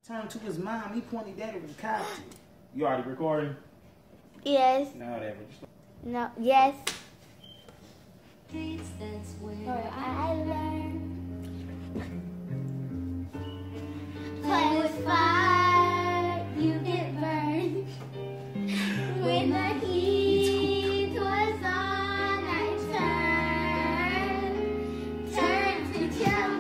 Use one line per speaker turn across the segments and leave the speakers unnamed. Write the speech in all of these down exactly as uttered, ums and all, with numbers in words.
Turned to his mom. He pointed at her and copped it. You already recording?
Yes.
No, whatever.
No. Yes. That's where I learned. Play with fire, you get burned. When the heat was on, I turned, turned to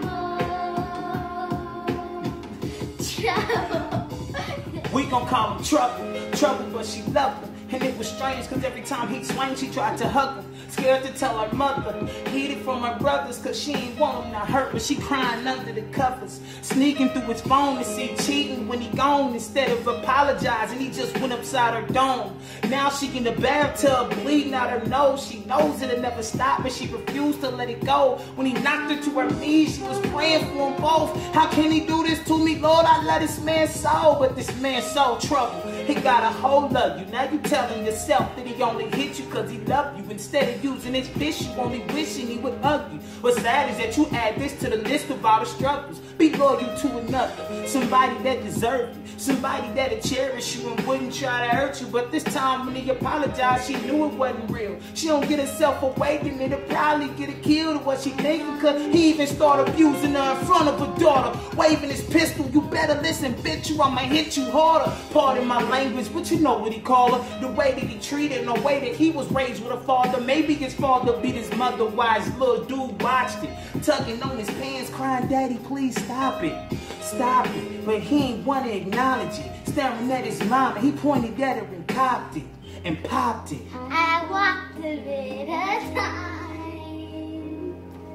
trouble, trouble.
We gon' call him trouble, trouble, but she loved him. And it was strange, cause every time he'd swing, she tried to hug him. Scared to tell her mother, hid it from her brothers, cause she ain't want him to hurt, but she crying under the covers. Sneaking through his phone to see cheating when he gone. Instead of apologizing, he just went upside her dome. Now she in the bathtub, bleeding out her nose. She knows it'll never stop, but she refused to let it go. When he knocked her to her knees, she was praying for them both. How can he do this to me, Lord? I love this man's soul, but this man's soul trouble. He got a hold of you. Now you telling yourself that he only hit you cause he loved you. Instead of using his fist, you only wishing he would hug you. What's sad is that you add this to the list of all the struggles. Be loyal to another, somebody that deserves you, somebody that'll cherish you and wouldn't try to hurt you. But this time when he apologized, she knew it wasn't real. She don't get herself awakened, it'll probably get her killed or what she thinking, cause he even started abusing her in front of her daughter, waving his pistol. You better listen, bitch, or I'ma hit you harder. Pardon my language, but you know what he called her. The way that he treated and the way that he was raised with a father. Maybe his father beat his mother while his little dude watched it, tugging on his pants, crying, "Daddy, please stop it, stop it." But he ain't want to acknowledge it. Staring at his mama, he pointed at her and copped it, and popped it.
I walked a bit of time,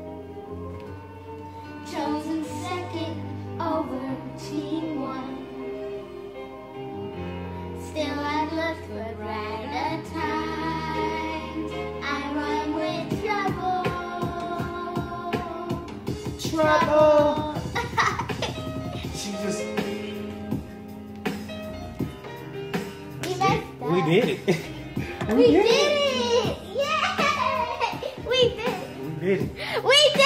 chosen second over team one. Still I'd look for brighter times. I run with trouble.
Trouble. She just.
We messed up.
We did it.
We, we did, did it. it! Yay! We did it.
We did it.
We did it!